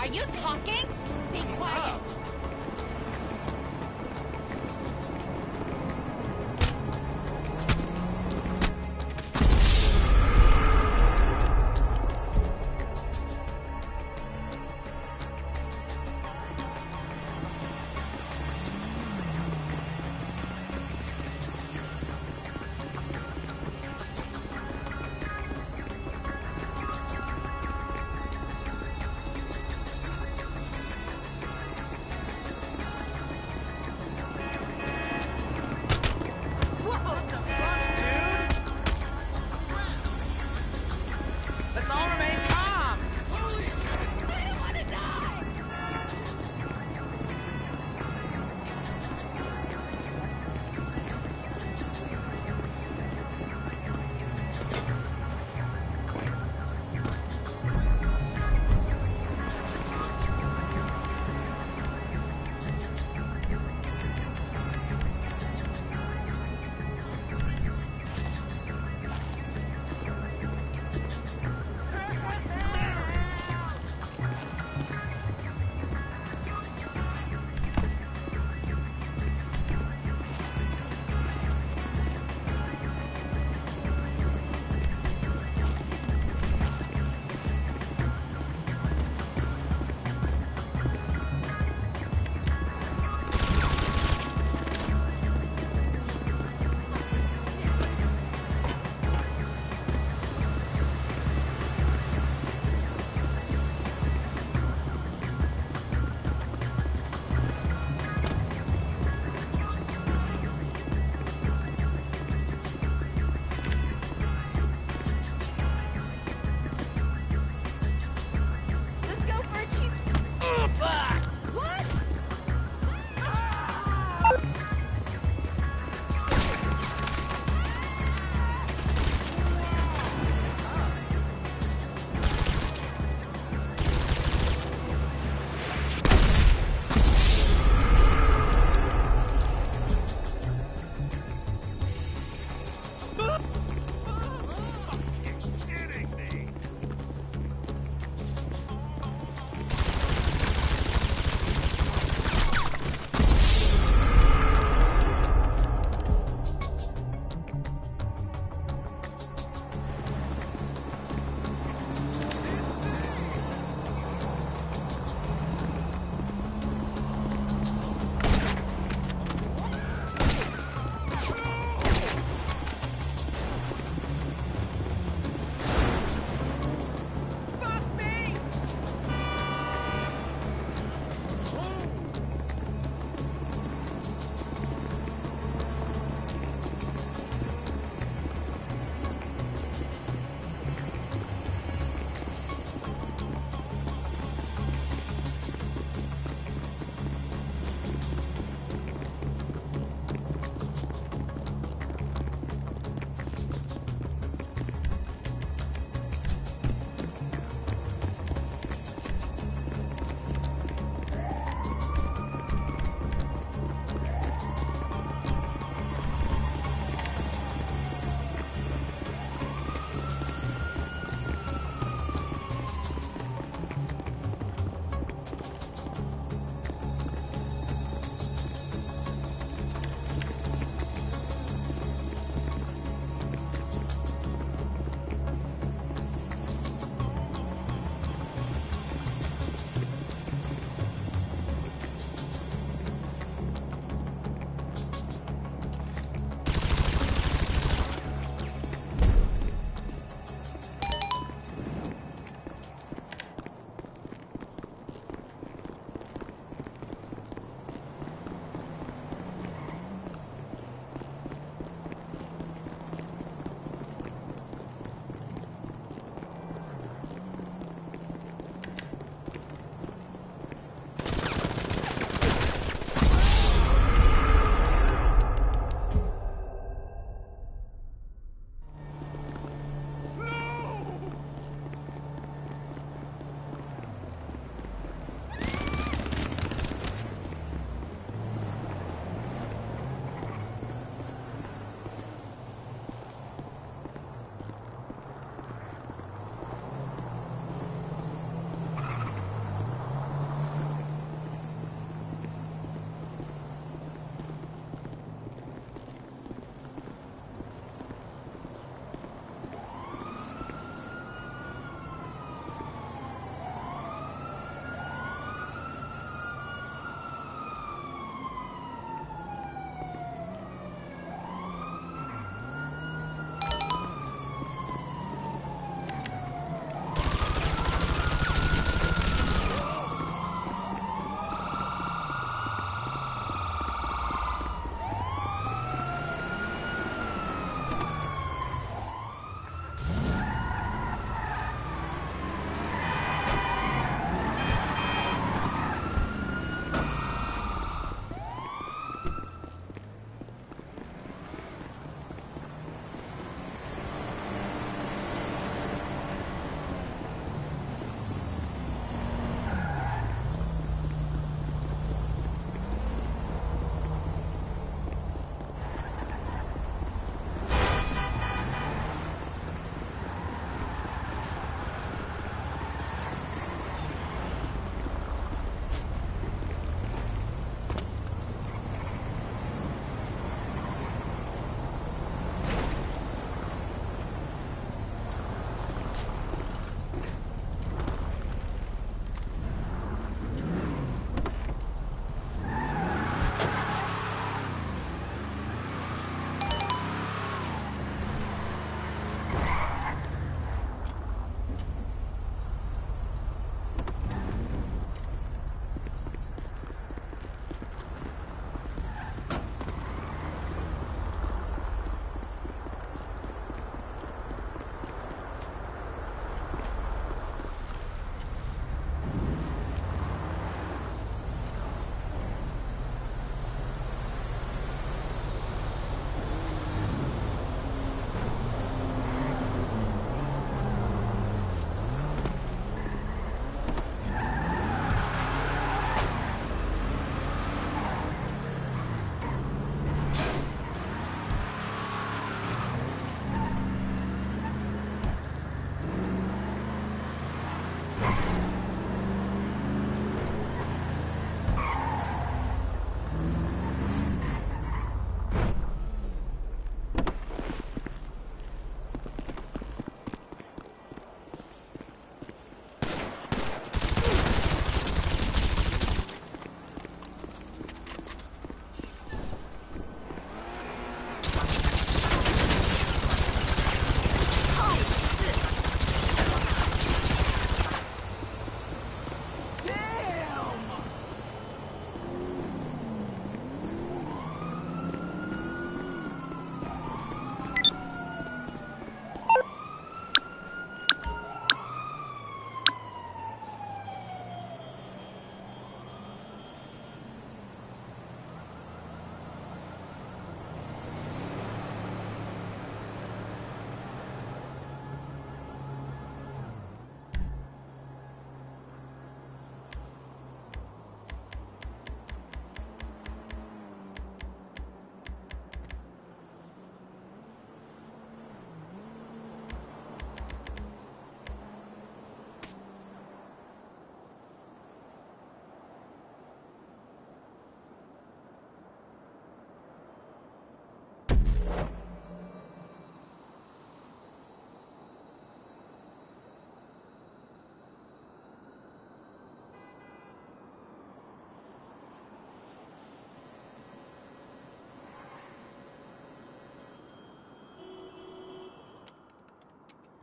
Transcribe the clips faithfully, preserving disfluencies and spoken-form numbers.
Are you talking? Be quiet.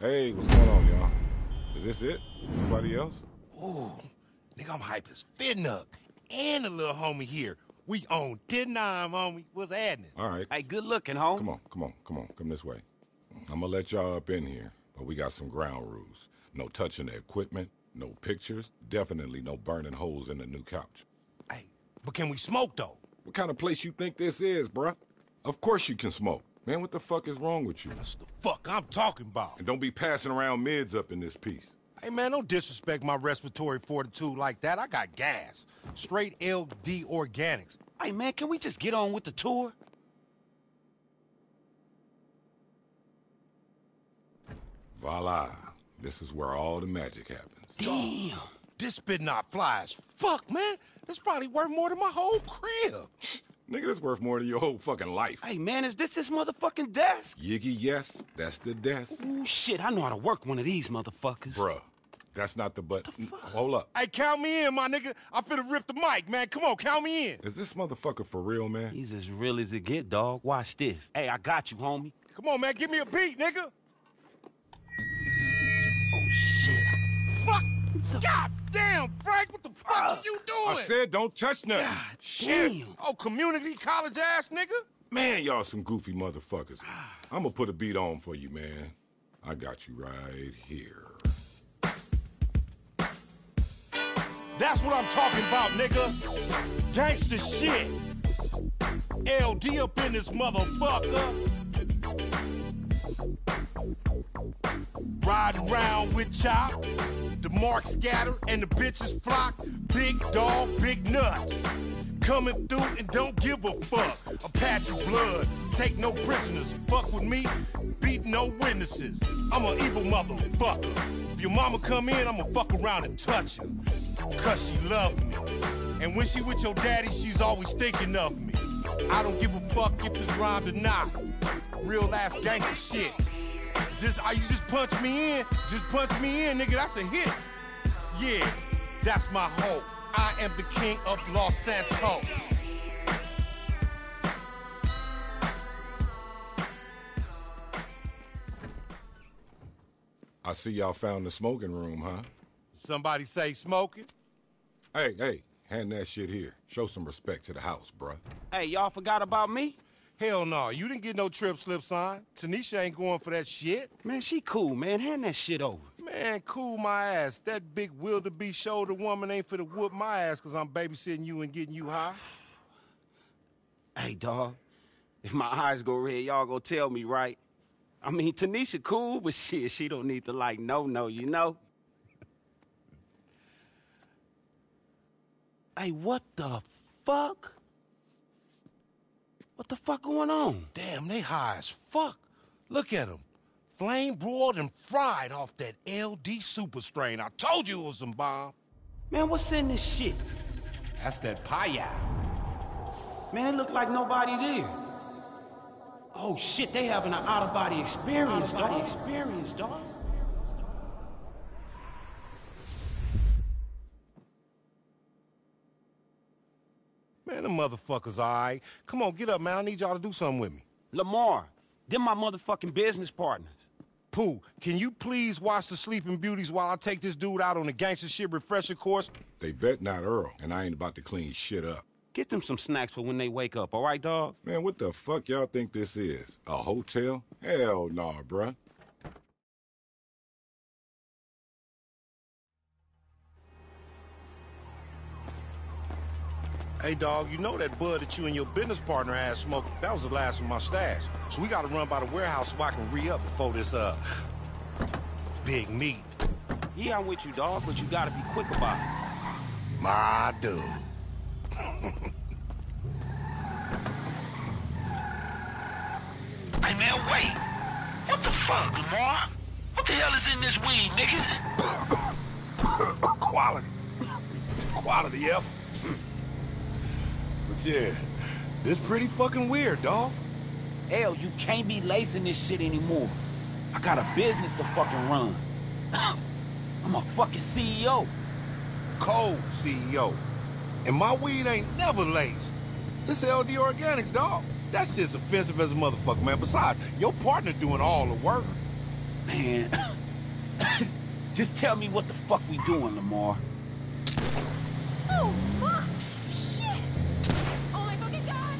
Hey, what's going on, y'all? Is this it? Nobody else? Ooh, nigga, I'm hype as Fitnuck. And the little homie here. We on ten nine, homie. What's happening? All right. Hey, good looking, home. Come on, come on, come on. Come this way. I'm gonna let y'all up in here, but we got some ground rules. No touching the equipment, no pictures, definitely no burning holes in the new couch. Hey, but can we smoke, though? What kind of place you think this is, bruh? Of course you can smoke. Man, what the fuck is wrong with you? That's the fuck I'm talking about. And don't be passing around mids up in this piece. Hey, man, don't disrespect my respiratory fortitude like that. I got gas. Straight L D organics. Hey, man, can we just get on with the tour? Voila. This is where all the magic happens. Damn. This spit not fly as fuck, man. This probably worth more than my whole crib. Nigga, this worth more than your whole fucking life. Hey, man, is this his motherfucking desk? Yiggy, yes, that's the desk. Ooh, shit, I know how to work one of these motherfuckers. Bruh, that's not the but. The fuck? Hold up. Hey, count me in, my nigga. I finna rip the mic, man. Come on, count me in. Is this motherfucker for real, man? He's as real as it get, dog. Watch this. Hey, I got you, homie. Come on, man. Give me a beat, nigga. Oh, shit. Fuck. God damn, Frank. What the fuck Uh, are you doing? I said don't touch nothing. God Shit. damn. Oh, community college ass nigga? Man, y'all some goofy motherfuckers. I'm gonna put a beat on for you, man. I got you right here. That's what I'm talking about, nigga. Gangsta shit. L D up in this motherfucker. Riding around with Chop. The marks scatter and the bitches flock. Big dog, big nuts. Coming through and don't give a fuck. A patch of blood, take no prisoners. Fuck with me, beat no witnesses. I'm an evil motherfucker. If your mama come in, I'ma fuck around and touch her. Cause she love me. And when she with your daddy, she's always thinking of me. I don't give a fuck if it's rhymed or not. Real ass gangster shit. Just, I, you just punch me in, just punch me in, nigga, that's a hit. Yeah, that's my hope. I am the king of Los Santos. I see y'all found the smoking room, huh? Somebody say smoking? Hey, hey, hand that shit here. Show some respect to the house, bruh. Hey, y'all forgot about me? Hell no, you didn't get no trip slip sign. Tanisha ain't going for that shit. Man, she cool, man. Hand that shit over. Man, cool my ass. That big wildebeest shoulder woman ain't for to whoop my ass cause I'm babysitting you and getting you high. Hey, dog. If my eyes go red, y'all go tell me, right? I mean, Tanisha cool, but shit, she don't need to, like, no-no, you know? Hey, what the fuck? What the fuck going on? Damn, they high as fuck. Look at them. Flame broiled and fried off that L D super strain. I told you it was some bomb. Man, what's in this shit? That's that paya. Man, it look like nobody there. Oh shit, they having an out-of-body experience, dog. experience, dog. Man, them motherfuckers all right. Come on, get up, man. I need y'all to do something with me. Lamar, them my motherfucking business partners. Pooh, can you please watch the Sleeping Beauties while I take this dude out on the gangster shit refresher course? They bet not Earl, and I ain't about to clean shit up. Get them some snacks for when they wake up, all right, dog? Man, what the fuck y'all think this is? A hotel? Hell nah, bruh. Hey, dog, you know that bud that you and your business partner had smoked? That was the last of my stash. So we gotta run by the warehouse so I can re-up before this, uh, big meet. Yeah, I'm with you, dog, but you gotta be quick about it. My dude. Hey, man, wait. What the fuck, Lamar? What the hell is in this weed, nigga? Quality. Quality, F. But yeah, this pretty fucking weird, dawg. Hell, you can't be lacing this shit anymore. I got a business to fucking run. I'm a fucking C E O. Cold C E O. And my weed ain't never laced. This L D Organics, dawg. That shit's offensive as a motherfucker, man. Besides, your partner doing all the work. Man, just tell me what the fuck we doing, Lamar. Oh, fuck! Shit! Oh my fucking god!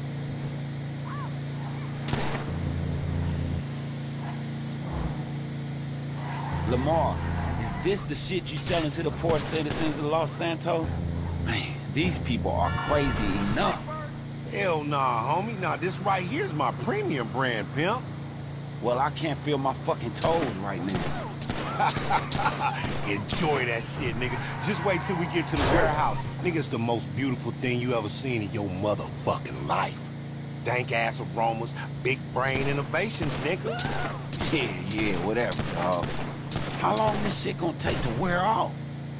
Lamar, is this the shit you selling to the poor citizens of Los Santos? Man, these people are crazy enough. Hell nah, homie. Nah, this right here's my premium brand, pimp. Well, I can't feel my fucking toes right now. Enjoy that shit, nigga. Just wait till we get to the warehouse. Nigga, it's the most beautiful thing you ever seen in your motherfucking life. Dank-ass aromas, big brain innovation, nigga. Yeah, yeah, whatever, dog. How long this shit gonna take to wear off?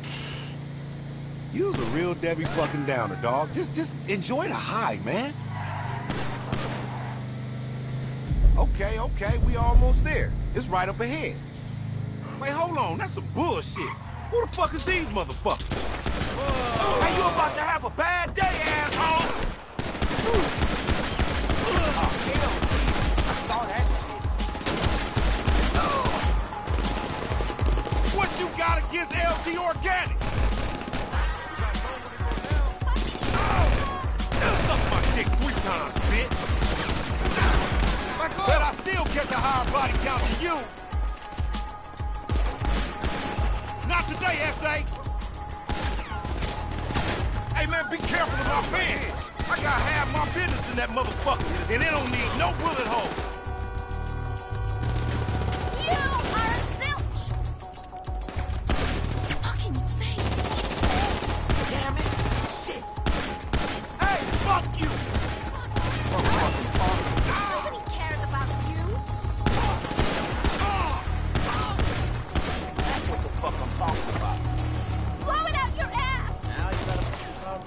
You's a real Debbie fucking downer, dog. Just, just enjoy the high, man. Okay, okay, we almost there. It's right up ahead. Wait, hold on, that's some bullshit. Who the fuck is these motherfuckers? Whoa. Hey, you about to have a bad day, asshole! Oh, hell, I saw that shit. What you got against L T Organic? Suck my dick three times, bitch. But I still get the higher body count than you. Not today, S A. Hey, man, be careful of my van. I got half my business in that motherfucker, and it don't need no bullet hole. You are a zilch! Fucking insane! Insane! Damn it! Shit! Hey, fuck you! Nobody cares about you! That's what the fuck I'm talking about. Blow it out your ass! Now you gotta put your thumb.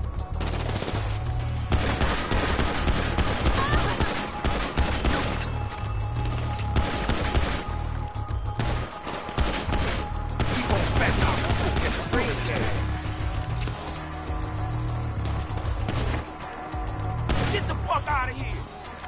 Keep on back up. We'll get the brain jam. Get the fuck out of here!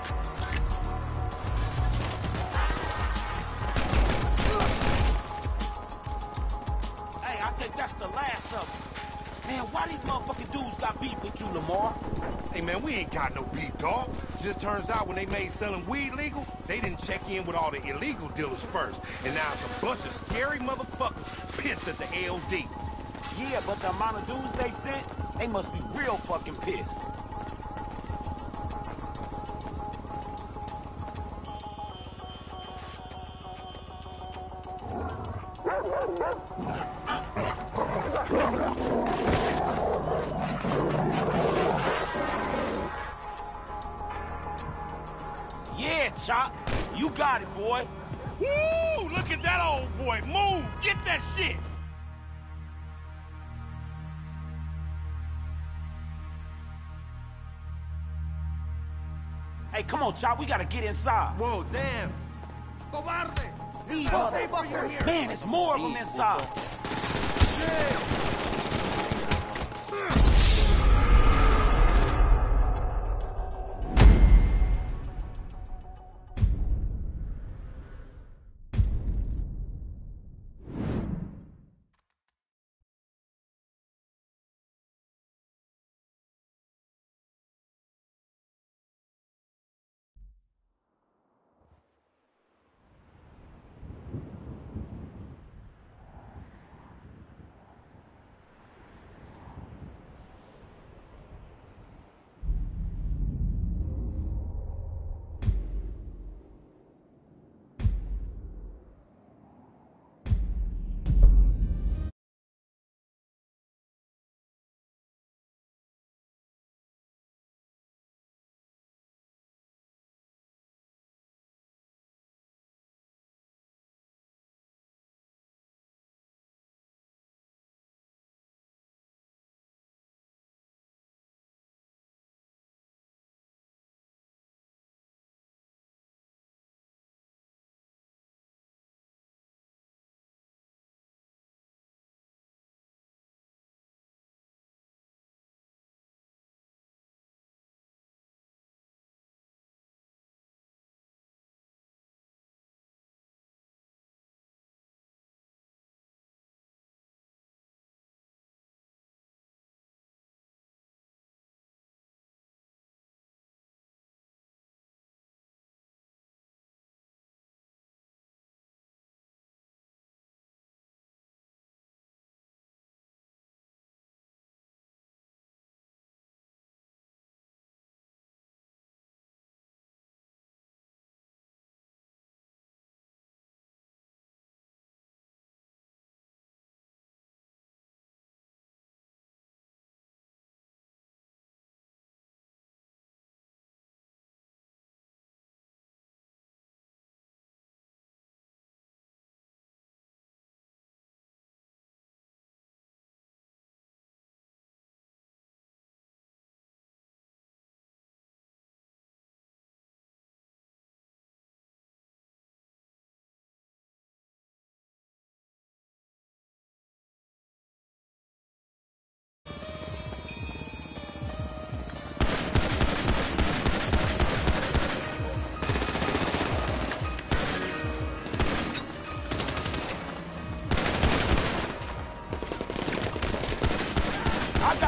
Hey, I think that's the last of them. Man, why these motherfucking dudes got beef with you, Lamar? Hey, man, we ain't got no beef, dog. Just turns out when they made selling weed legal, they didn't check in with all the illegal dealers first. And now it's a bunch of scary motherfuckers pissed at the L D. Yeah, but the amount of dudes they sent, they must be real fucking pissed. Yeah, Chop. You got it, boy. Woo! Look at that old boy. Move! Get that shit! Hey, come on, Chop. We gotta get inside. Whoa, damn. Cobarde! Motherfucker! Man, there's more of them inside.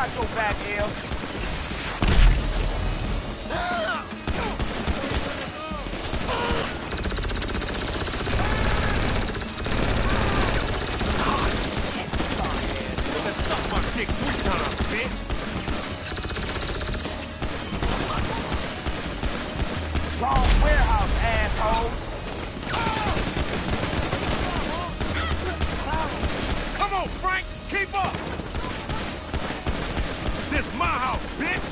got your back, L. Suck my dick three times, bitch. Wrong warehouse, assholes. Come on, Frank, keep up. This my house, bitch.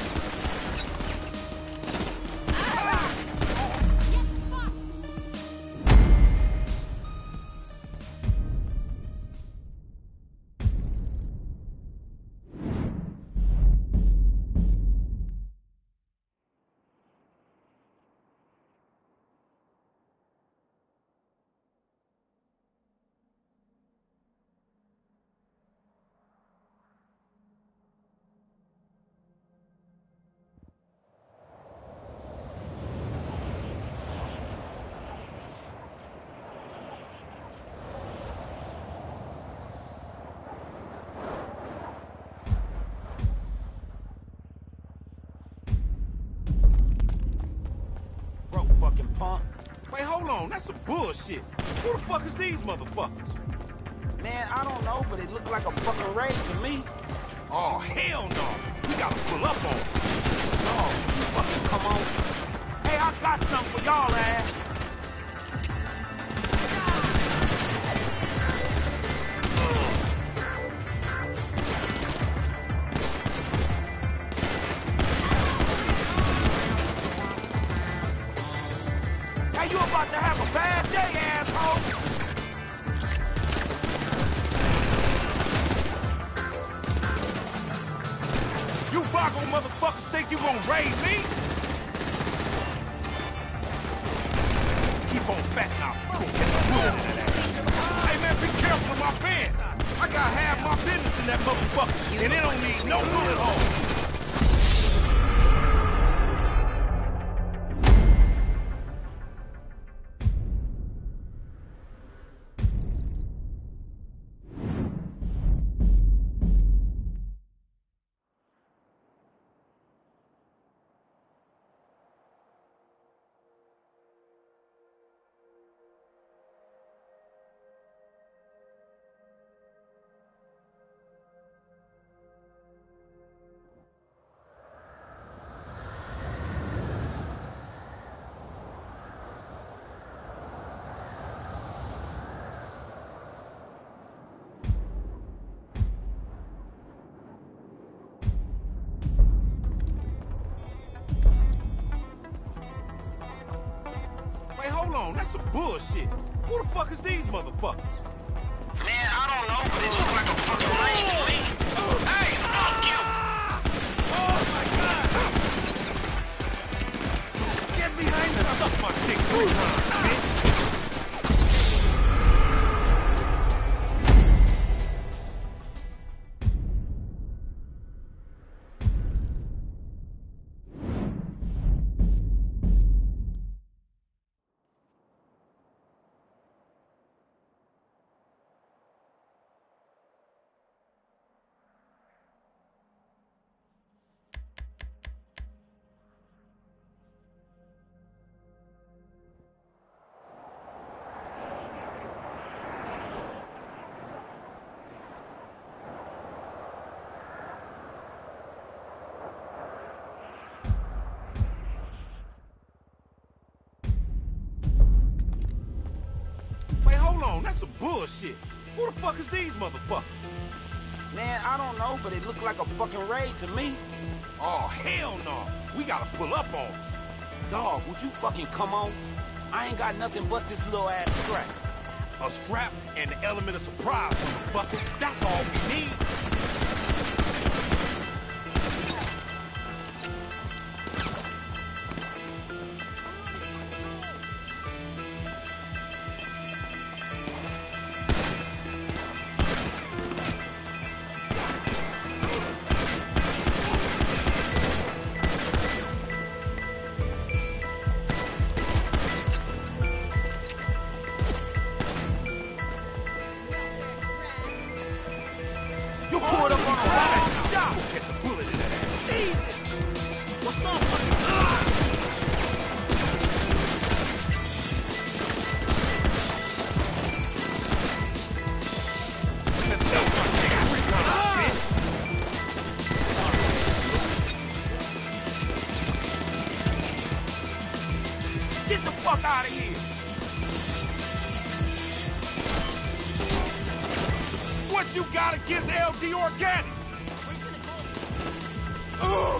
Fucking punk. Wait, hold on, that's some bullshit. Who the fuck is these motherfuckers? Man, I don't know, but it looked like a fucking raid to me. Oh, hell no. We gotta pull up on them. Oh, you fucking come on. Hey, I got something for y'all, ass. Hey, you about to have a bad day, asshole. You Vago motherfuckers think you gonna raid me? Keep on fatting out. You gonna get the wood in that ass. Hey man, be careful of my van. I got half my business in that motherfucker, and it don't need no bullet hole. Hey, hold on, that's some bullshit. Who the fuck is these motherfuckers? Man, I don't know, but it looked like a fucking raid to me. Hey, fuck you! Oh my god! Get behind me! Suck my dick three times, bitch! Hold on, that's some bullshit. Who the fuck is these motherfuckers? Man, I don't know, but it looked like a fucking raid to me. Oh, hell no. We gotta pull up on them. Dog, would you fucking come on? I ain't got nothing but this little ass strap. A strap and the element of surprise, motherfucker. That's all we need. You pulled up on a wrong shot. Get the you got against L D Organic? Ugh.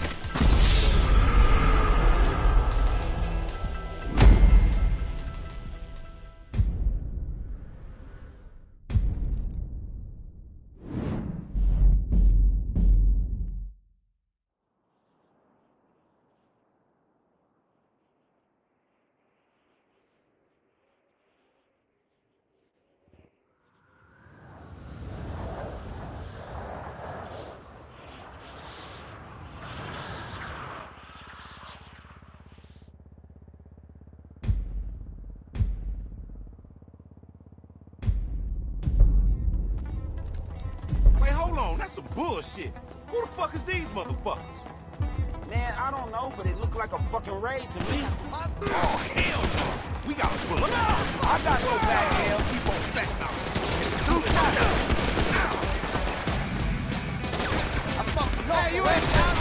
That's some bullshit. Who the fuck is these motherfuckers? Man, I don't know, but it looked like a fucking raid to me. Oh, hell no. We gotta pull them out. I got no back, hell. Keep on back now. Do it. I fucking know. Hey, you ain't down.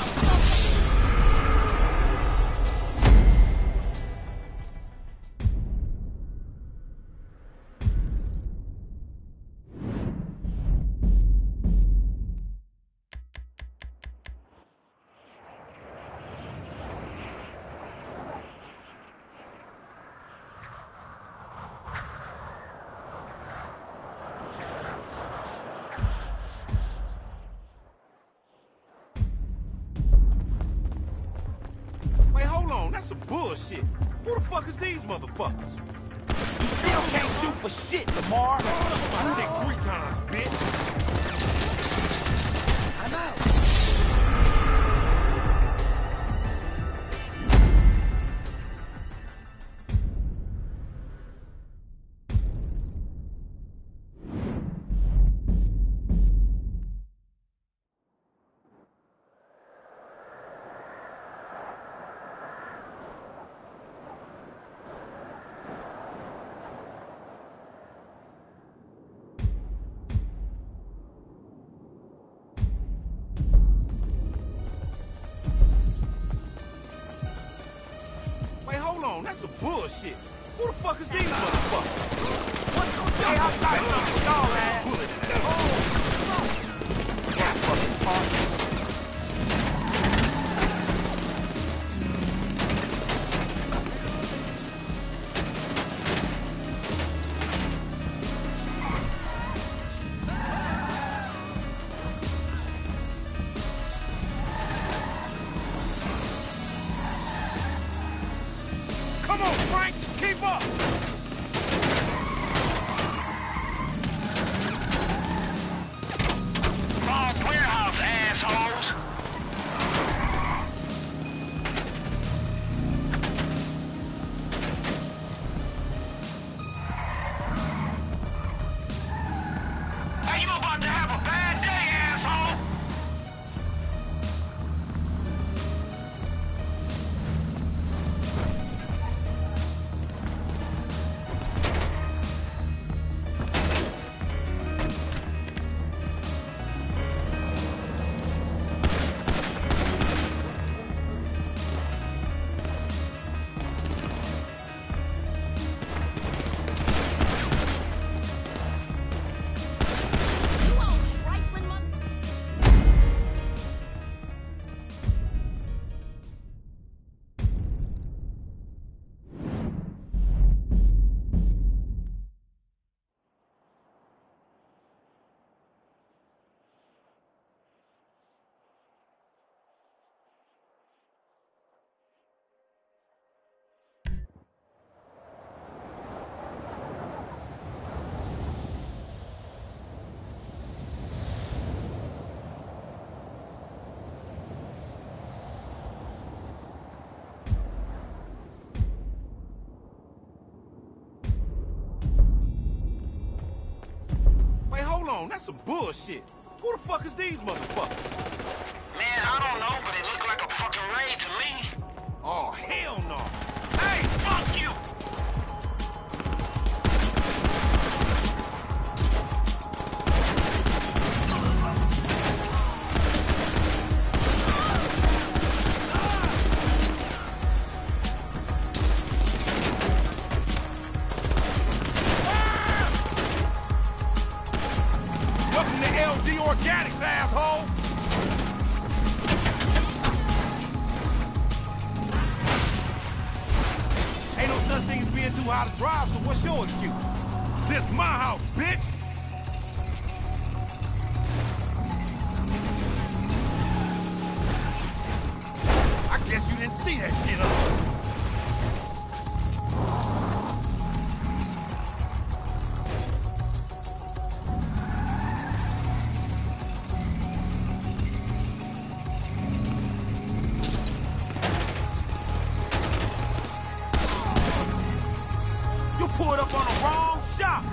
That's some bullshit. Who the fuck is these motherfuckers? You still can't shoot for shit, Lamar. I think three times, bitch. I'm out. That's some bullshit. Who the fuck is these motherfuckers? What the hell? I got something for y'all, man. Bullet in that. Oh. Yeah, fucking punk. Come on, Frank! Keep up! Wrong warehouse, assholes! Hey, you about to have a bad day, asshole! Hold on, that's some bullshit. Who the fuck is these motherfuckers? Man, I don't know, but it looked like a fucking raid to me. Oh, hell no. Hey, fuck you! O D Organics, asshole! Ain't no such thing as being too high to drive, so what's your excuse? This my house, bitch! I guess you didn't see that shit up. You pulled up on the wrong shot.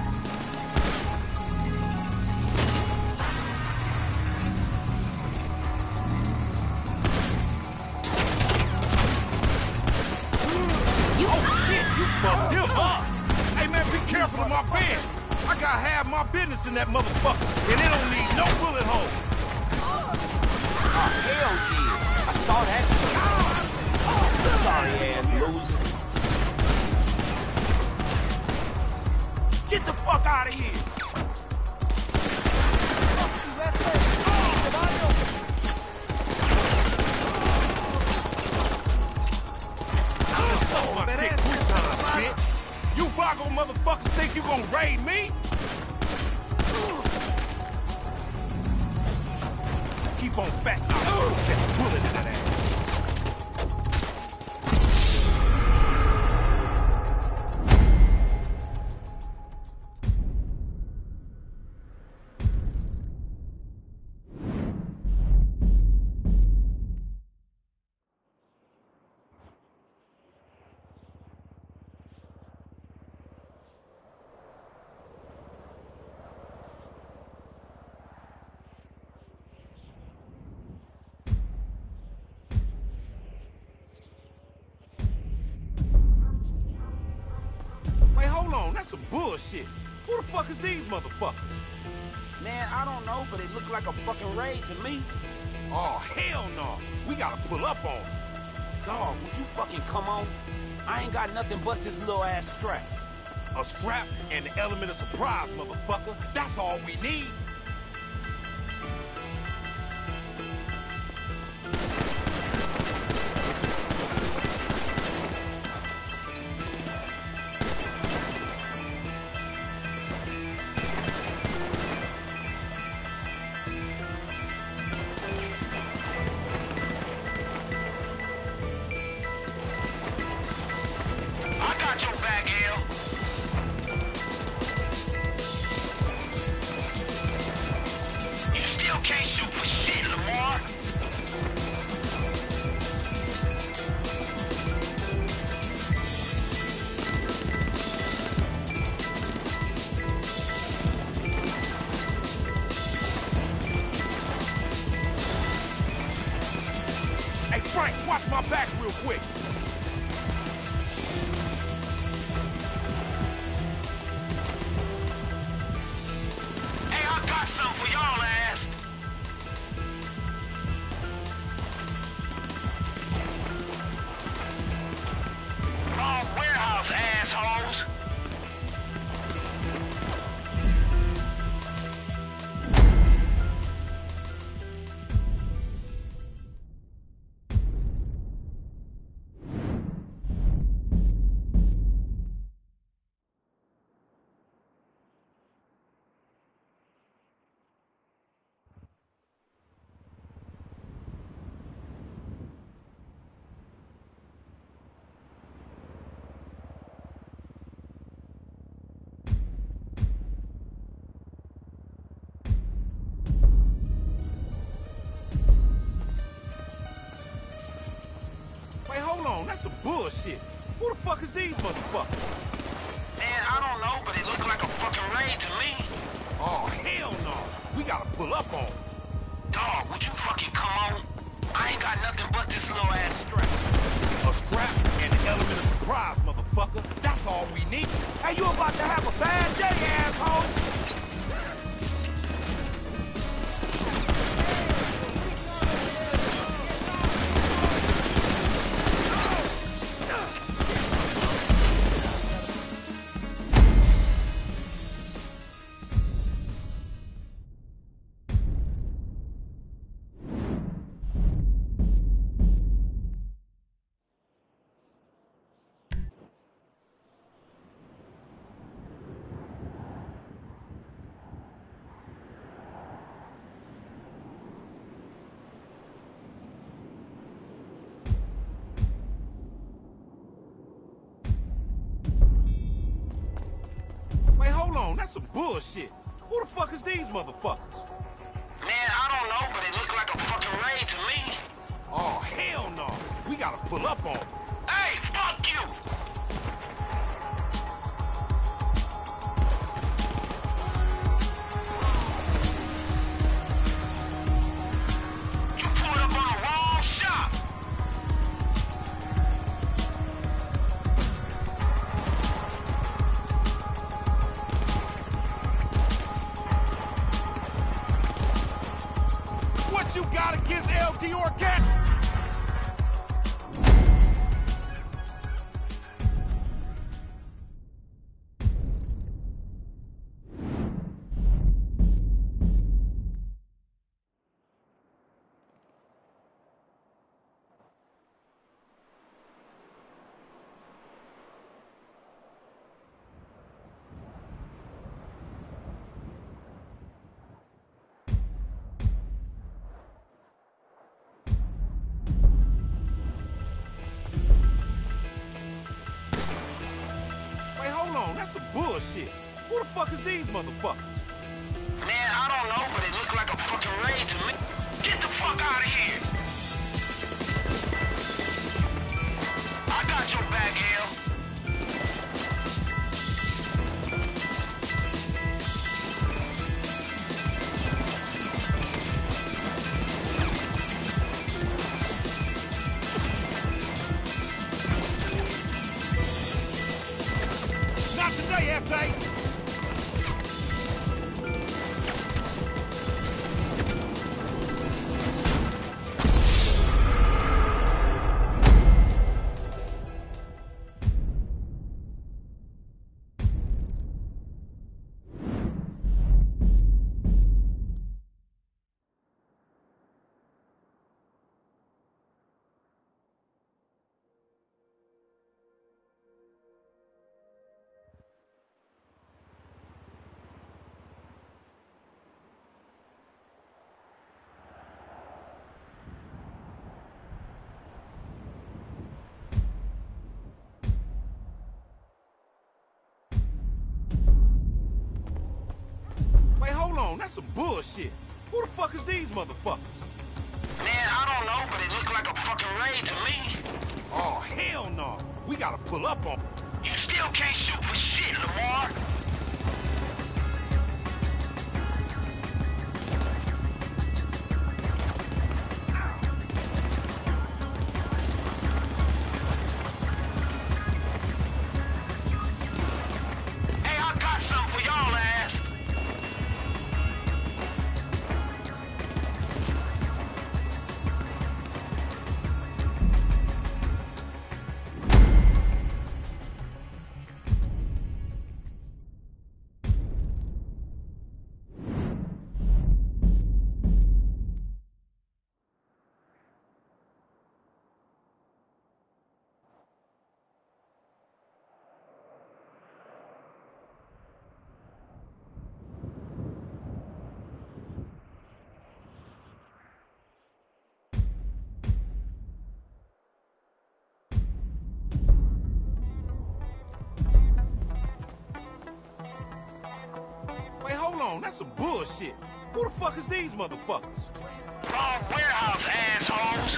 You oh shit, you fucked him up. Hey man, be careful of my van. I gotta have my business in that motherfucker, and it don't need no bullet hole. Oh, hell yeah. I saw that shit. Sorry ass loser. Get the fuck out of here! Suck my dick three times, bitch. You Vago motherfuckers think you gonna raid me? Keep on fat mouth. Get a bullet in that ass. Wait, hold on. That's some bullshit. Who the fuck is these motherfuckers? Man, I don't know, but it looked like a fucking raid to me. Oh, hell no. We gotta pull up on them. Dog, would you fucking come on? I ain't got nothing but this little ass strap. A strap and the element of surprise, motherfucker. That's all we need. I got your back, Hale. You still can't shoot for shit, Lamar. Hey, Frank, watch my back real quick. Hey, I got something for y'all ass. Wrong warehouse, assholes. Wait, hold on. That's some bullshit. Who the fuck is these motherfuckers? Man, I don't know, but it looked like a fucking raid to me. Oh, hell no. We gotta pull up on them. Dog, would you fucking come on? I ain't got nothing but this little ass strap. A strap and the element of surprise, motherfucker. That's all we need. Hey, you about to have a bad day, asshole! on, that's some bullshit. Who the fuck is these motherfuckers? Man, I don't know, but it looked like a fucking raid to me. Oh, hell no. We gotta pull up on them. Hey, fuck you! You pulled up on the wrong shop. What you got against L D Organic? Wait, hold on, that's some bullshit. Who the fuck is these motherfuckers? Man, I don't know, but it looked like a fucking raid to me. Get the fuck out of here! I got your back, L. Not today, F A. Wait, hold on, that's some bullshit. Who the fuck is these motherfuckers? Man, I don't know, but it looked like a fucking raid to me. Oh, hell no. We gotta pull up on them. You still can't shoot for shit, Lamar. Hey, I got something for y'all ass. Wait, hold on, that's some bullshit. Who the fuck is these motherfuckers? Wrong warehouse, assholes.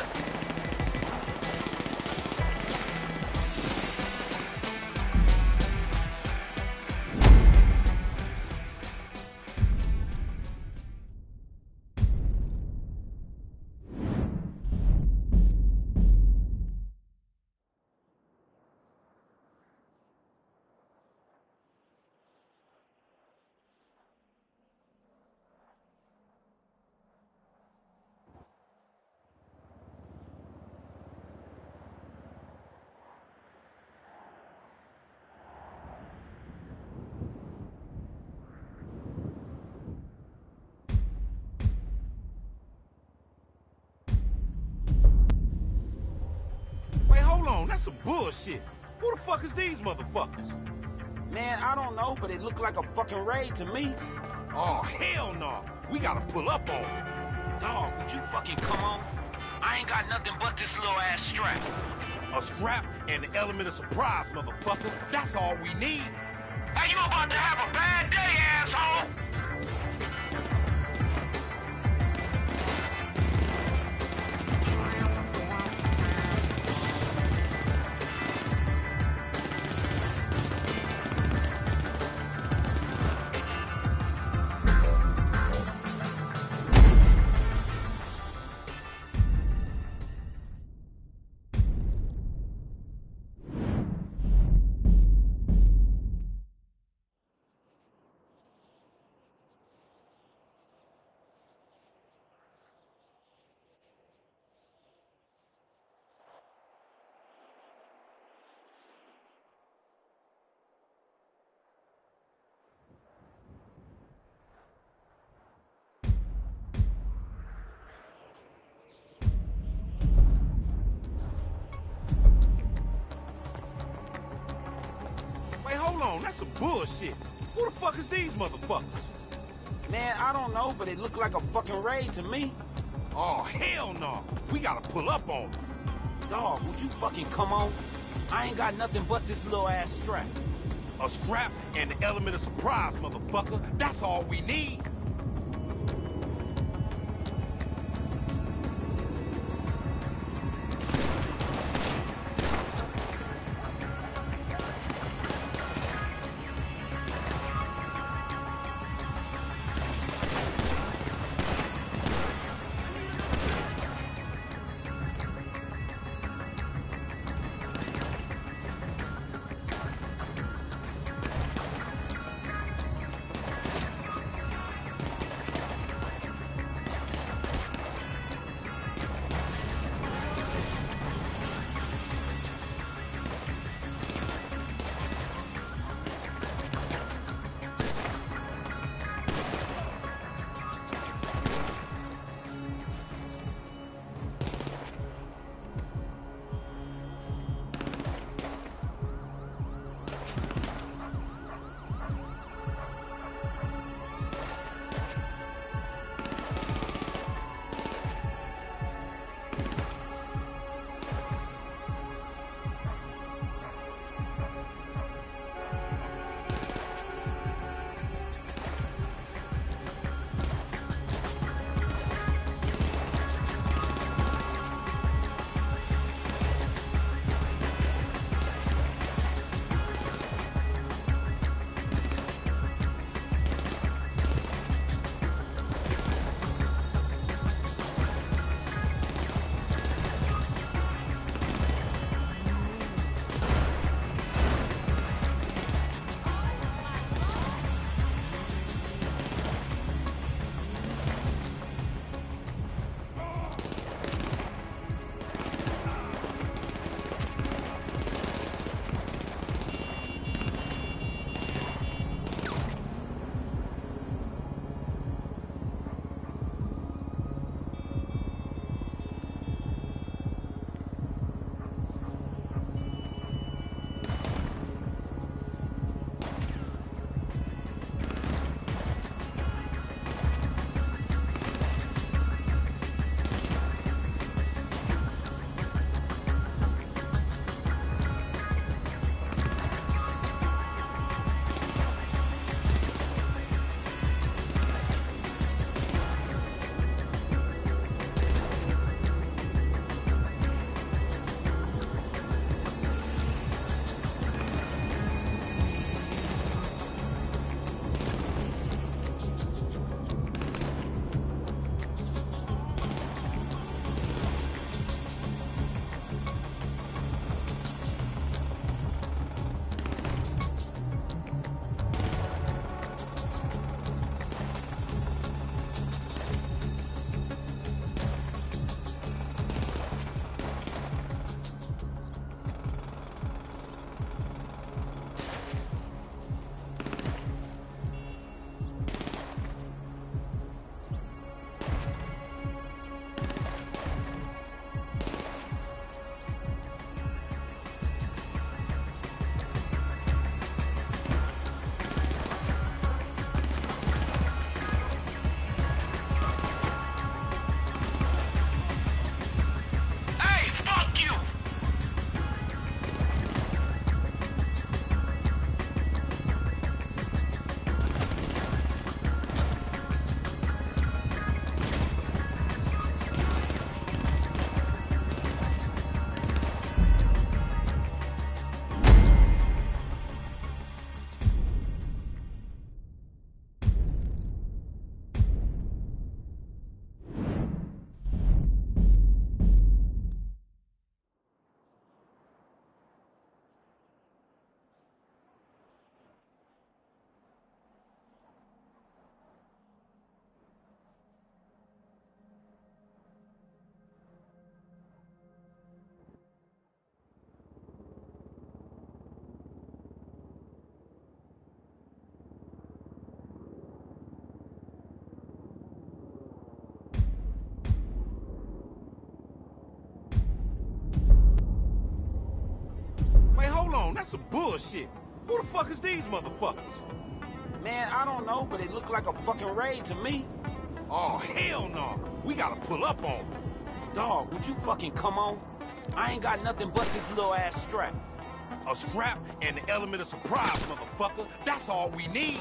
Wait, hold on, that's some bullshit. Who the fuck is these motherfuckers? Man, I don't know, but it looked like a fucking raid to me. Oh, hell no. We gotta pull up on them. Dog, would you fucking come on? I ain't got nothing but this little ass strap. A strap and an element of surprise, motherfucker. That's all we need. Hey, you about to have a bad day, on, that's some bullshit. Who the fuck is these motherfuckers? Man, I don't know, but it looked like a fucking raid to me. Oh, hell no. We gotta pull up on them. Dog, would you fucking come on? I ain't got nothing but this little ass strap. A strap and the element of surprise, motherfucker. That's all we need. on, that's some bullshit. Who the fuck is these motherfuckers? Man, I don't know, but it looked like a fucking raid to me. Oh, hell no. We gotta pull up on them. Dog, would you fucking come on? I ain't got nothing but this little ass strap. A strap and the element of surprise, motherfucker. That's all we need.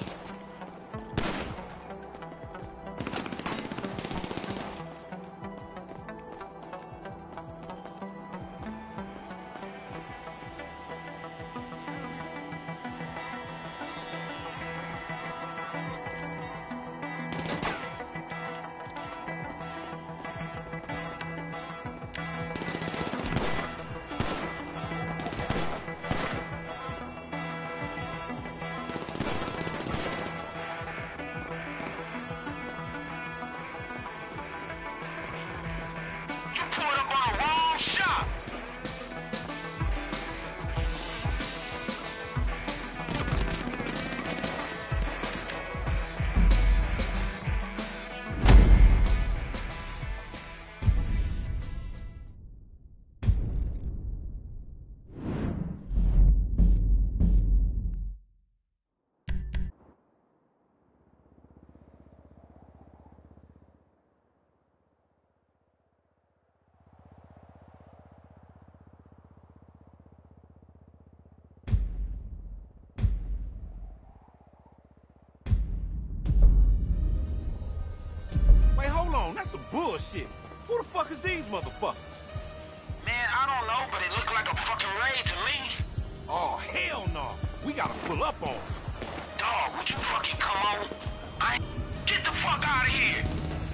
Wait, hold on. That's some bullshit. Who the fuck is these motherfuckers? Man, I don't know, but it looked like a fucking raid to me. Oh, hell no. We gotta pull up on them. Dog, would you fucking come on? I get the fuck out of here.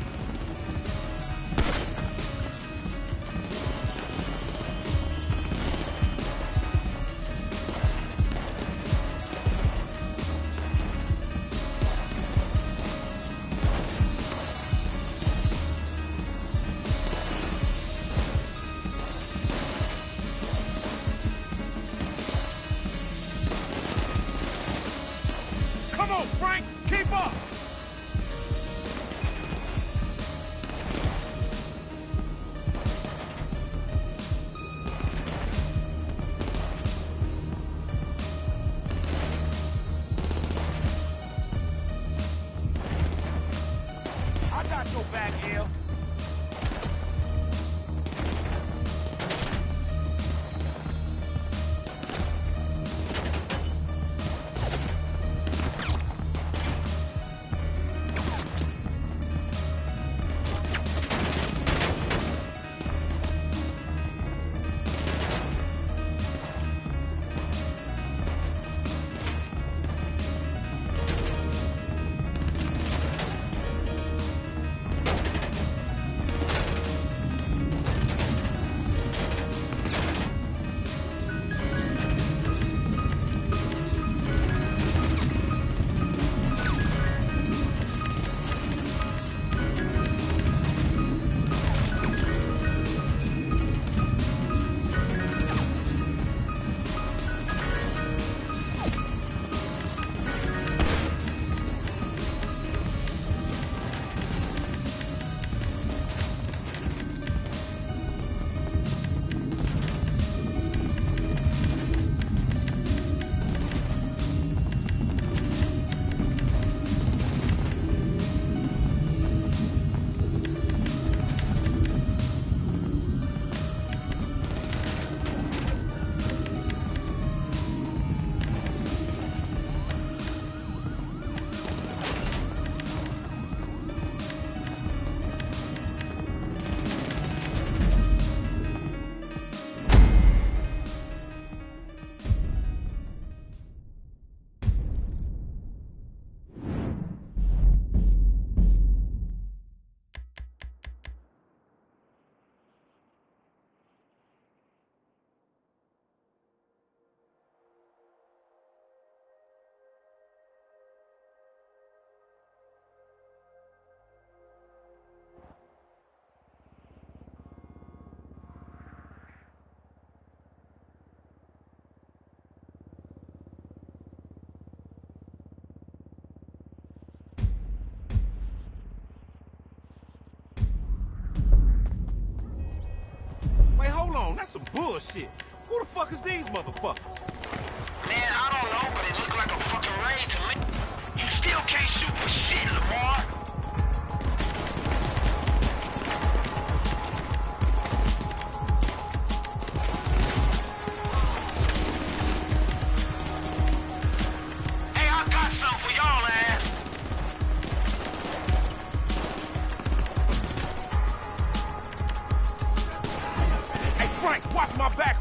Come on, Frank. Keep up. I got your back, L. Hold on, that's some bullshit. Who the fuck is these motherfuckers? Man, I don't know, but raid to me. You still can't shoot for shit, Lamar. Hey, I got something for y'all ass. Hey, Frank, watch my back.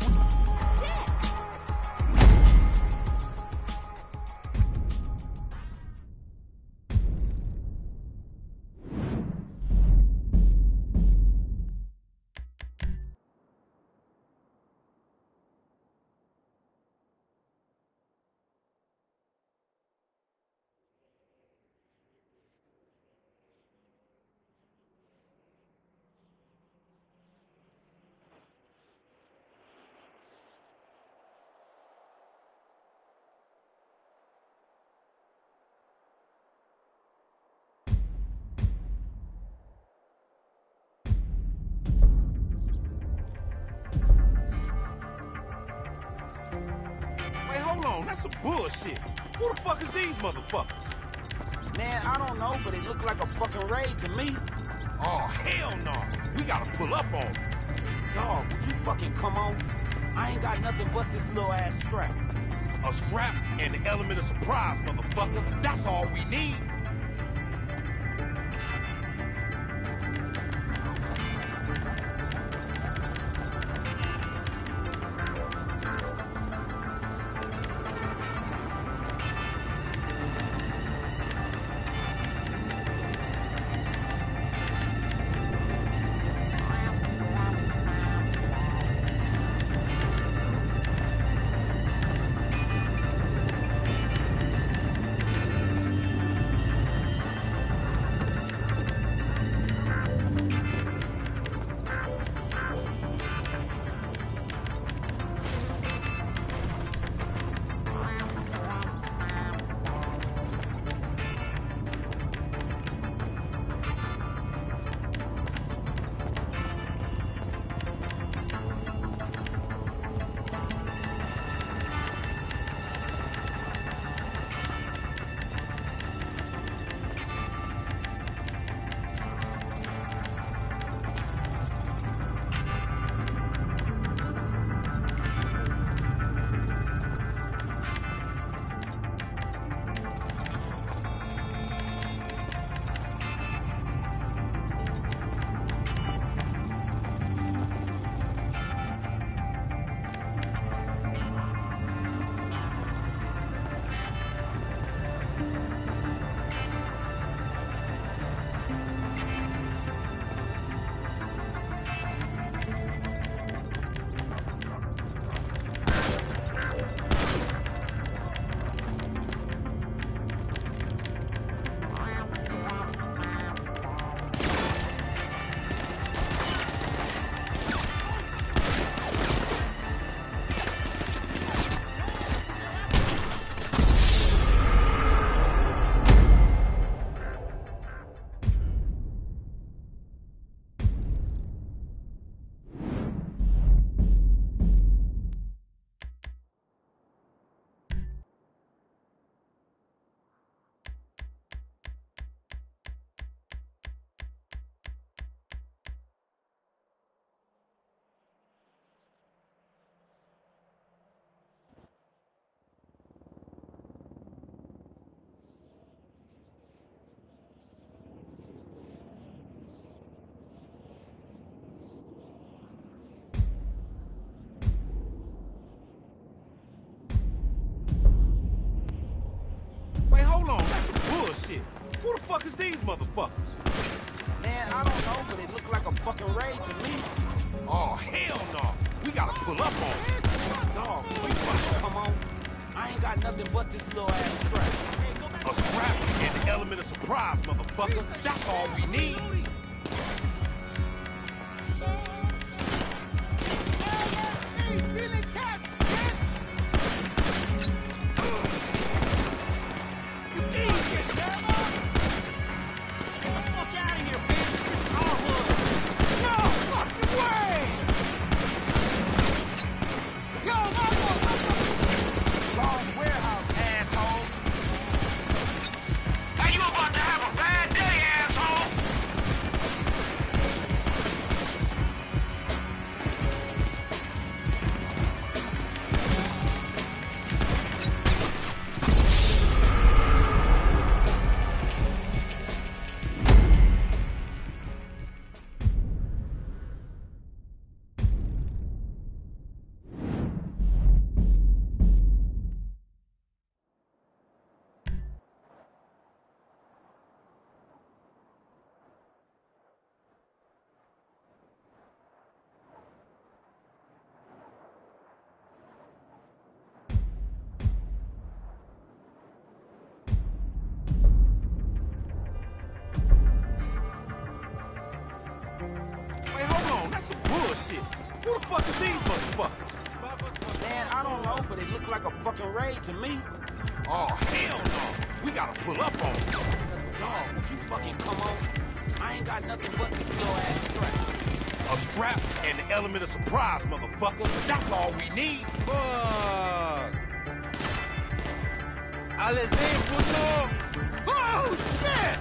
Wait, hold on, that's some bullshit. Who the fuck is these motherfuckers? Man, I don't know, but it looked like a fucking raid to me. Oh, hell no. We gotta pull up on them. Dog, would you fucking come on? I ain't got nothing but this little ass strap. A strap and the element of surprise, motherfucker. That's all we need. Shit. Who the fuck is these motherfuckers? Man, I don't know, but it looked like a fucking raid to me. Oh, hell no. We gotta pull up on them. Dog, will you fucking come on? I ain't got nothing but this little ass strap. A strap and the element of surprise, motherfucker. That's all we need. bullshit. Who the fuck is these motherfuckers? Man, I don't know, but it looked like a fucking raid to me. Oh, hell no. We gotta pull up on them. Dog, would you fucking come on? I ain't got nothing but this little ass strap. A strap and the element of surprise, motherfucker. That's all we need. Fuck! Allez-y, puto! Oh, shit!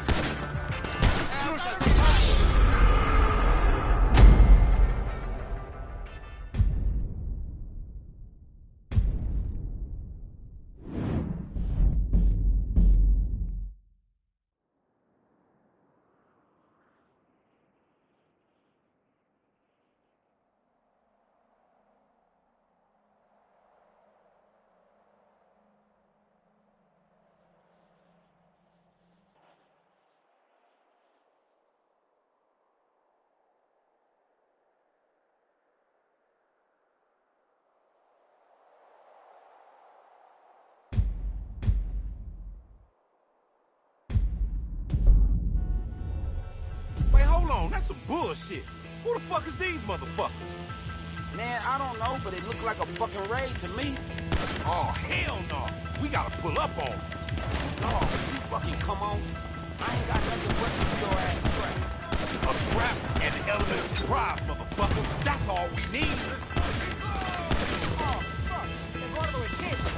Wait, hold on. That's some bullshit. Who the fuck is these motherfuckers? Man, I don't know, but it looked like a fucking raid to me. Oh, hell no. We gotta pull up on them. Dog, would you fucking come on? I ain't got nothing but this little ass strap. A strap and the element of surprise, motherfucker. That's all we need. Oh, fuck. El gordo escaped.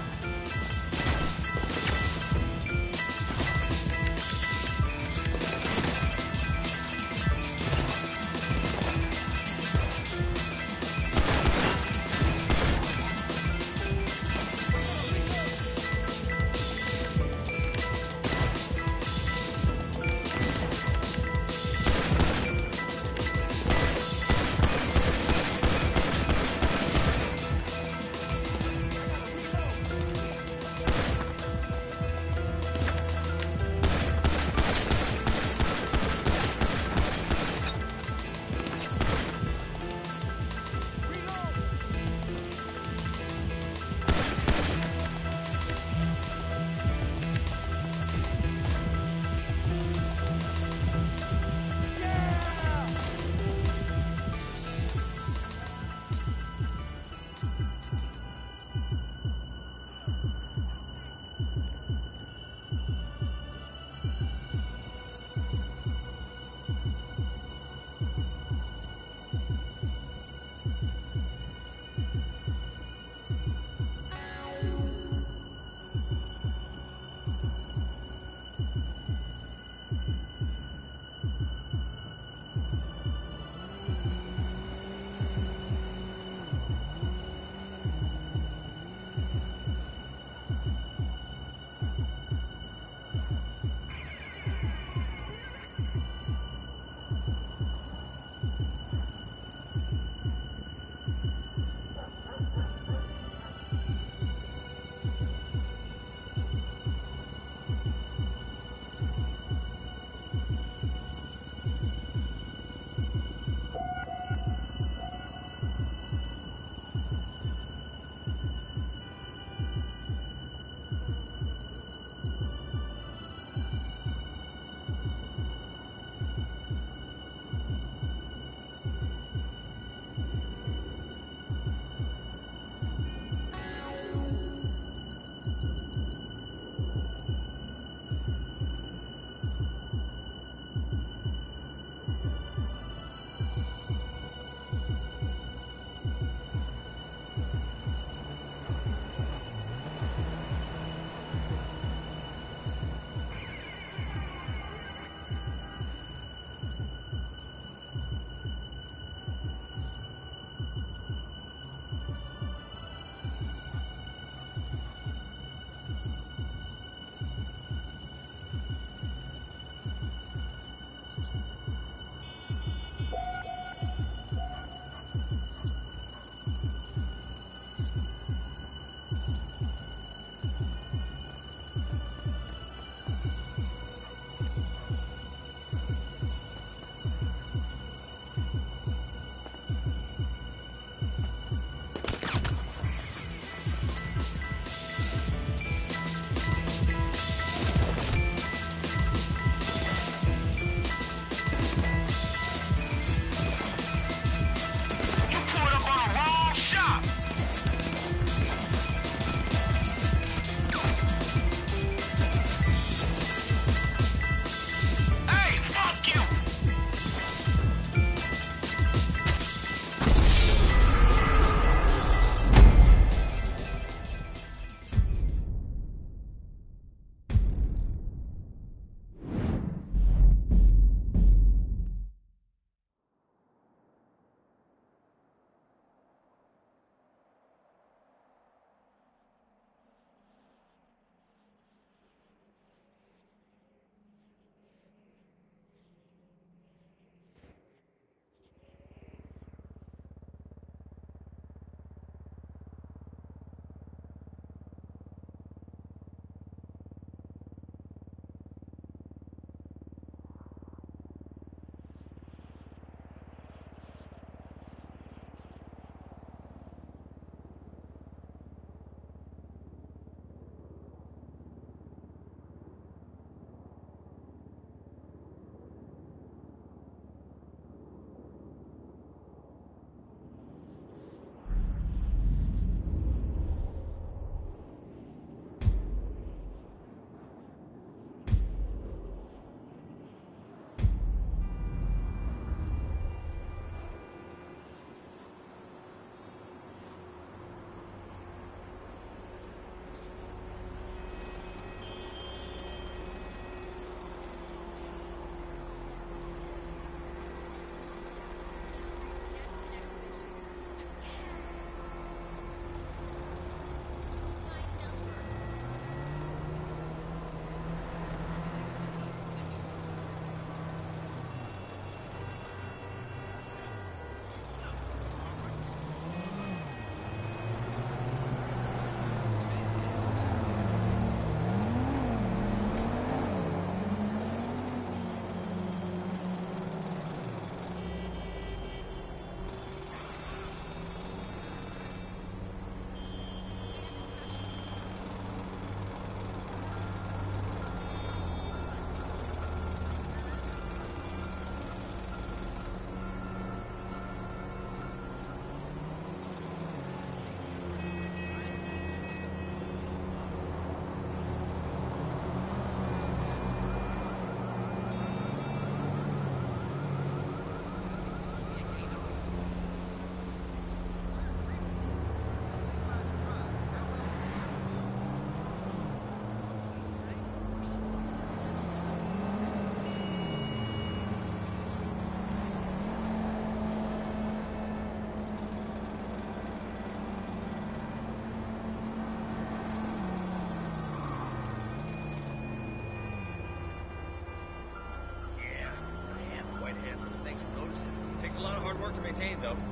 maintained, though.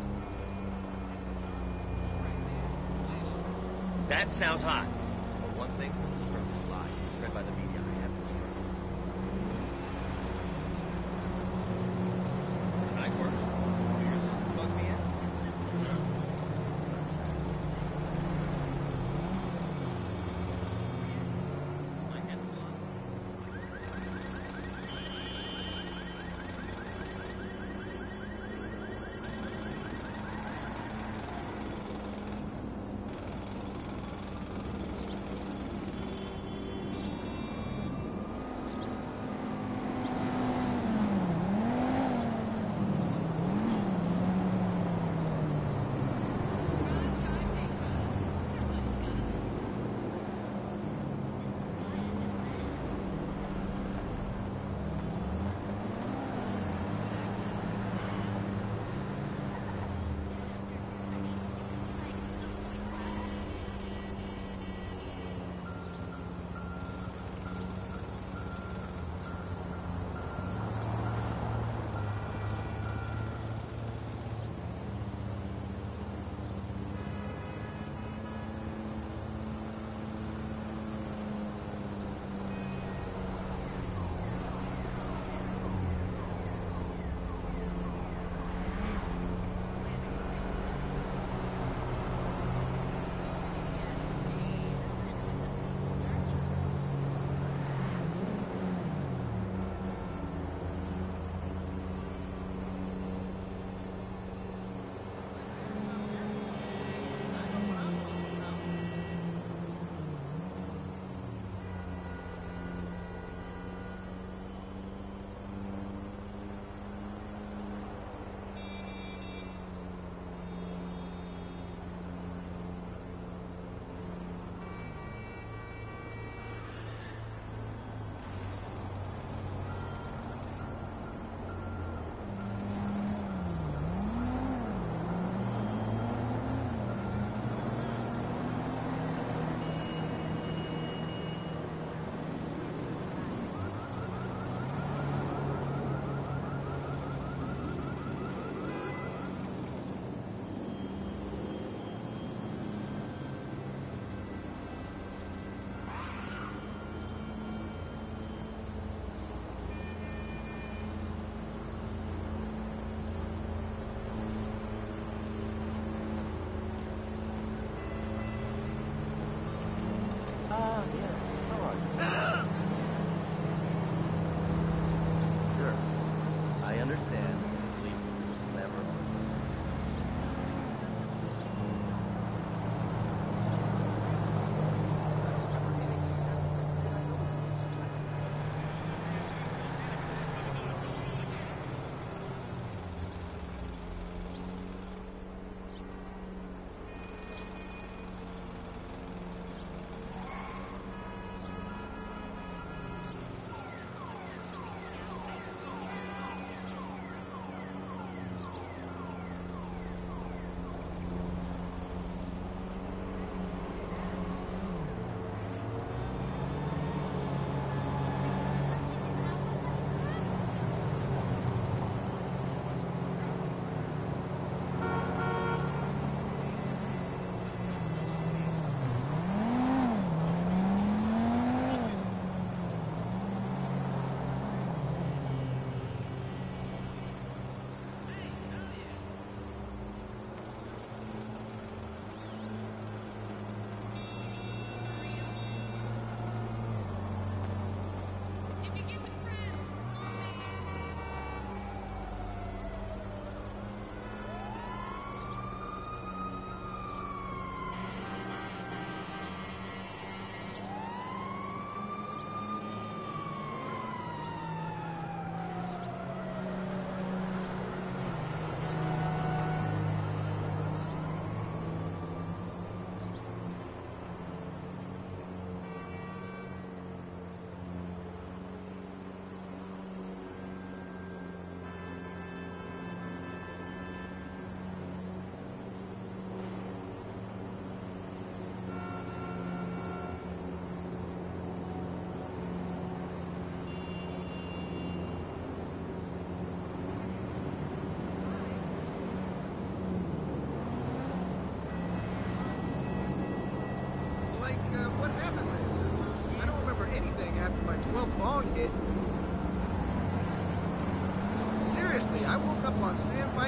That sounds hot. But one thing, the sperm is a lie. Spread by the media. I have to sperm. Tonight works. Do your sister bug me in? My head's still on.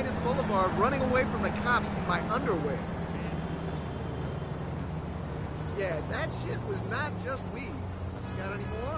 Midas Boulevard running away from the cops in my underwear. Yeah, that shit was not just weed. You got any more?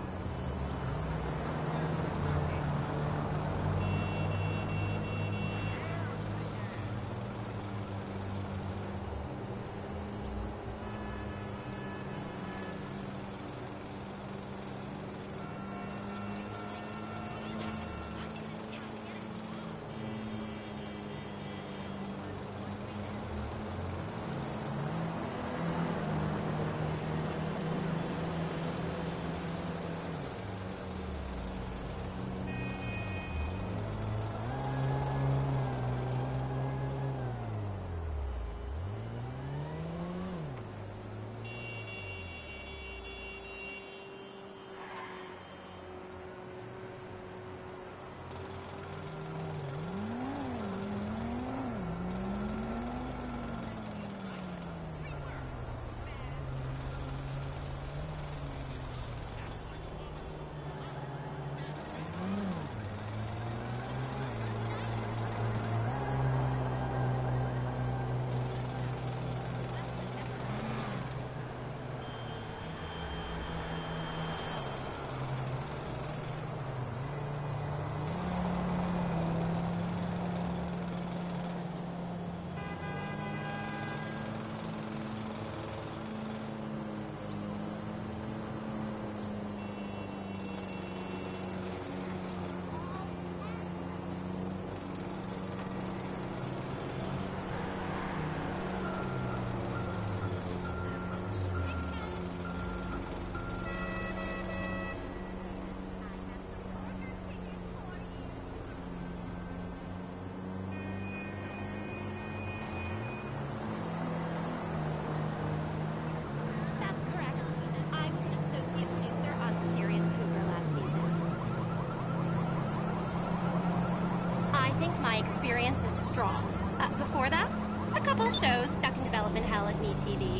My experience is strong. Uh, before that, a couple shows stuck in development hell at MeTV.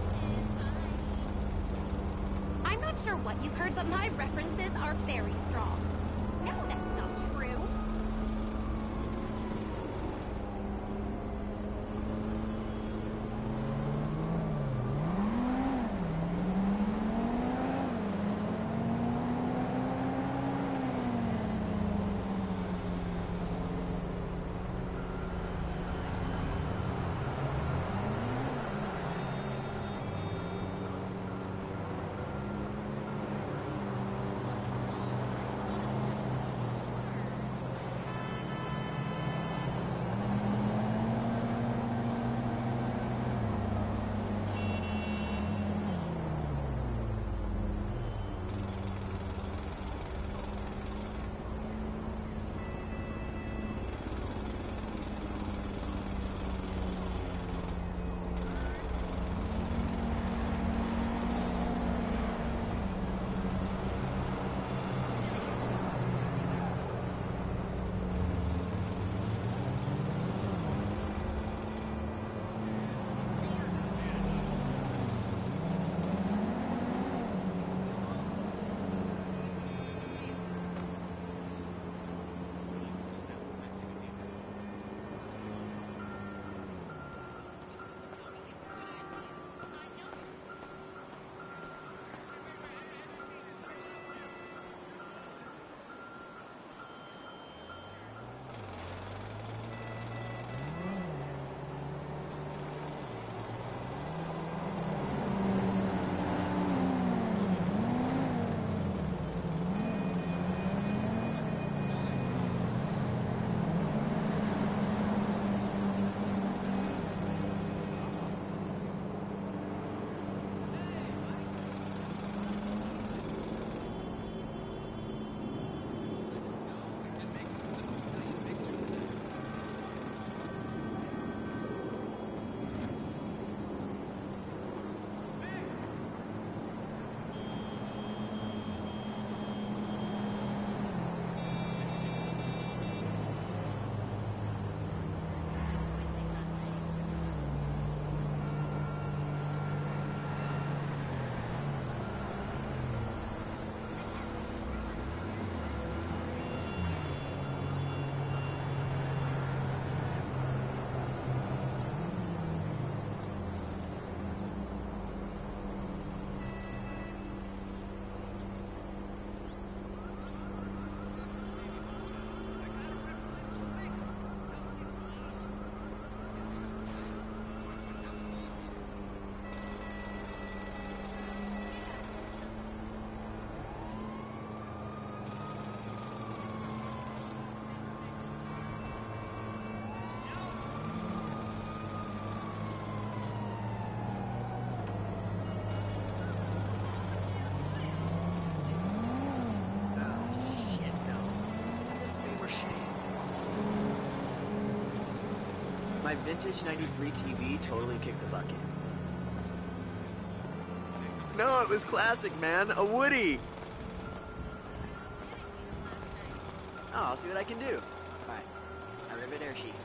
I'm not sure what you've heard, but my references are very strong. No, that's not true. my vintage ninety-three T V totally kicked the bucket. No, it was classic, man. A Woody. Oh, I'll see what I can do. All right. I rivet air sheet.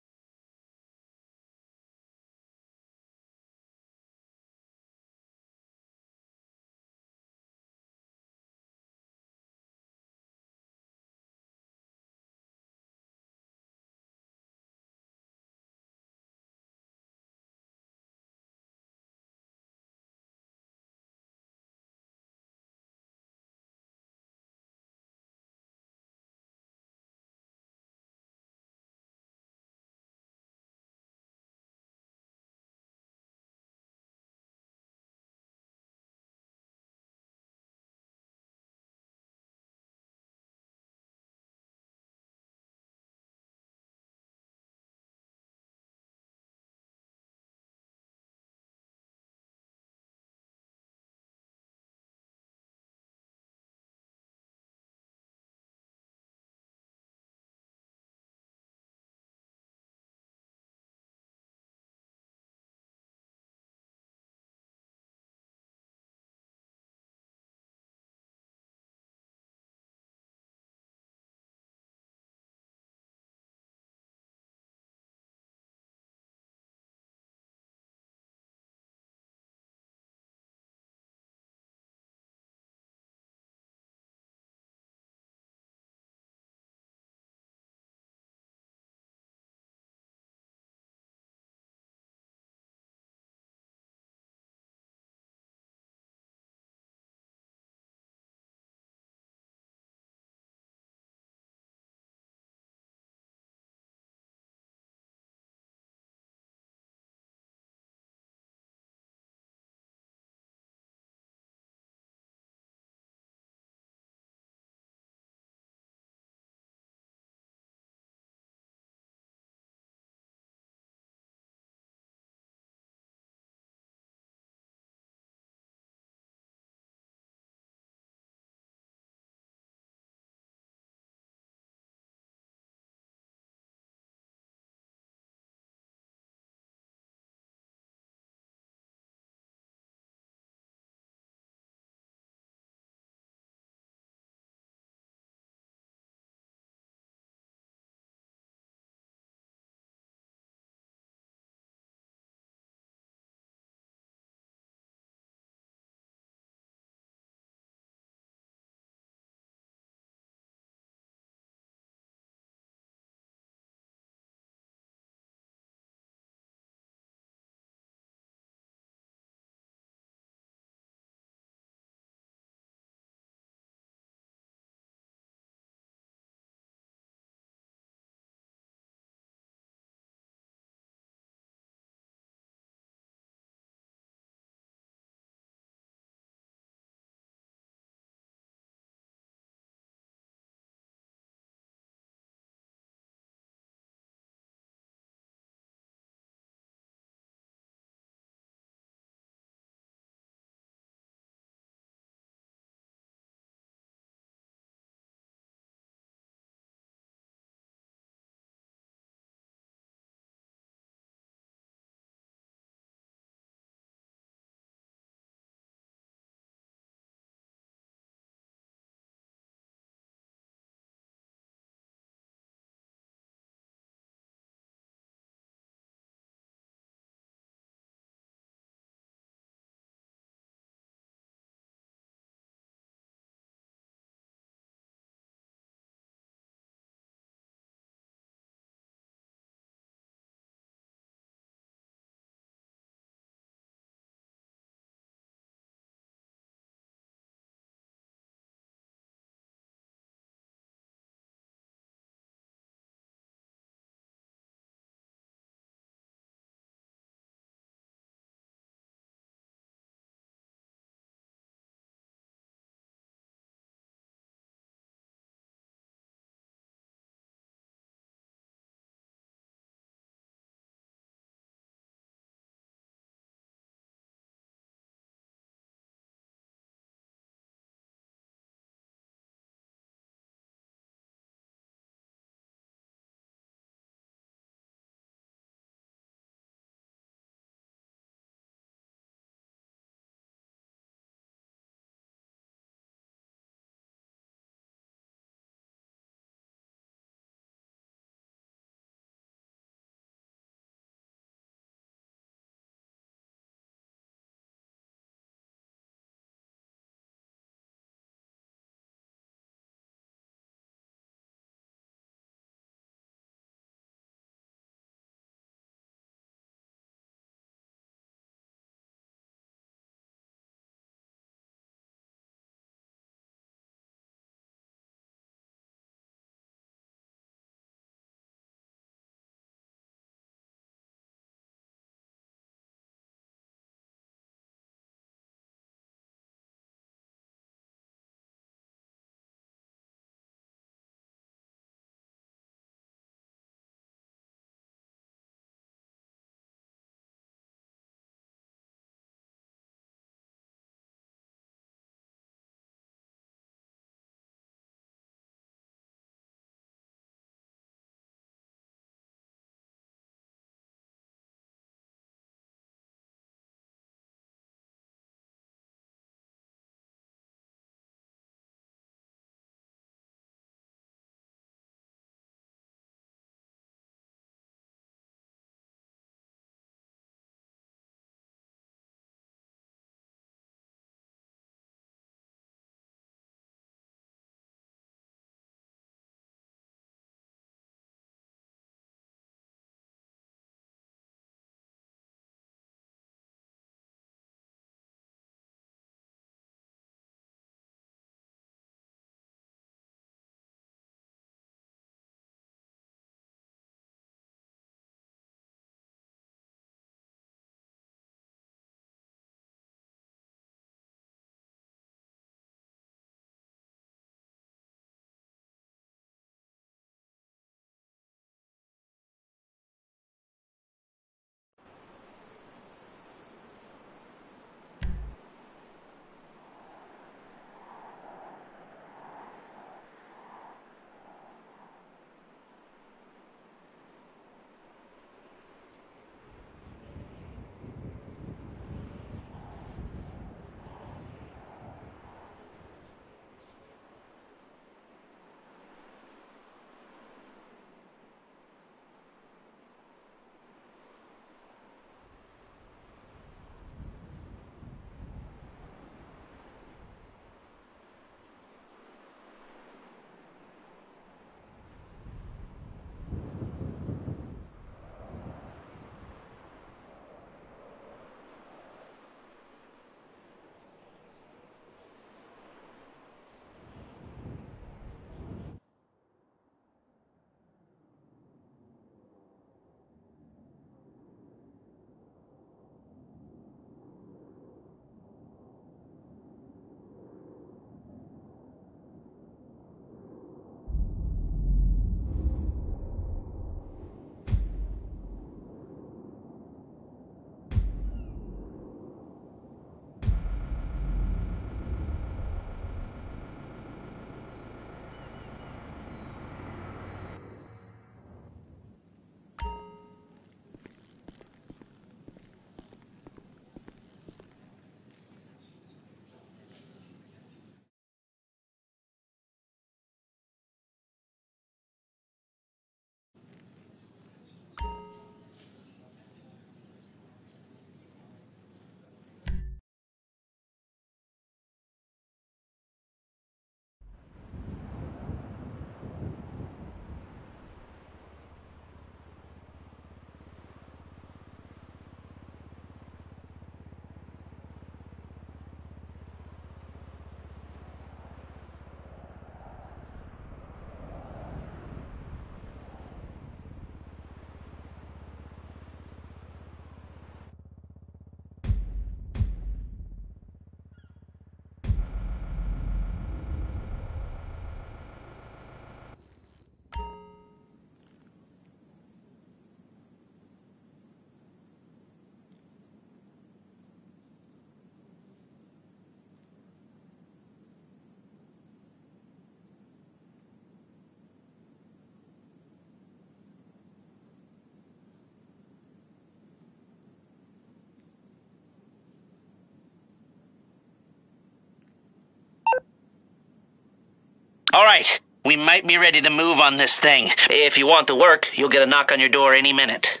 All right, we might be ready to move on this thing. If you want the work, you'll get a knock on your door any minute.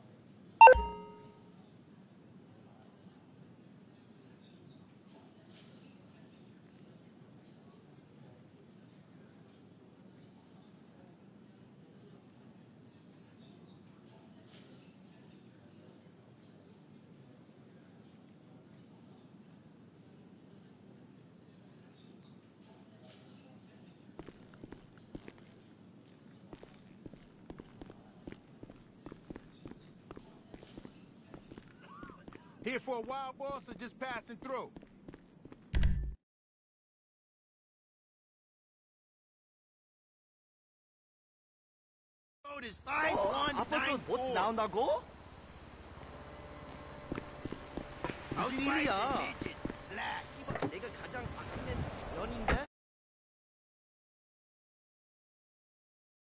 Here for a while, boss, or just passing through? Code is five one nine 못 four. 나온다고? 무슨 일이야? Black.